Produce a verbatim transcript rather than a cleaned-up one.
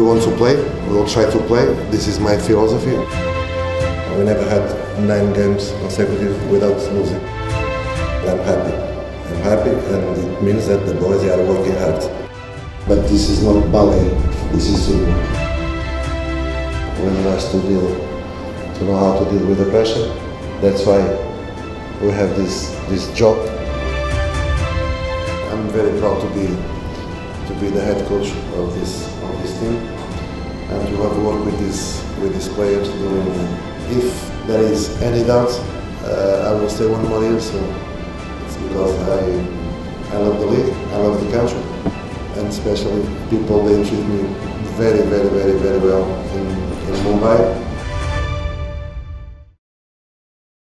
we want to play, we will try to play. This is my philosophy. We never had nine games consecutive without losing. I'm happy. I'm happy, and it means that the boys are working hard. But this is not ballet, this is football. One has to deal, to know how to deal with the pressure. That's why we have this this job. I'm very proud to be to be the head coach of this of this team and to have worked with this with these players. During, if there is any doubt, uh, I will stay one more year. So it's because I I love the league, I love the country, and especially people. They treat me very, very, very, very well in, in Mumbai.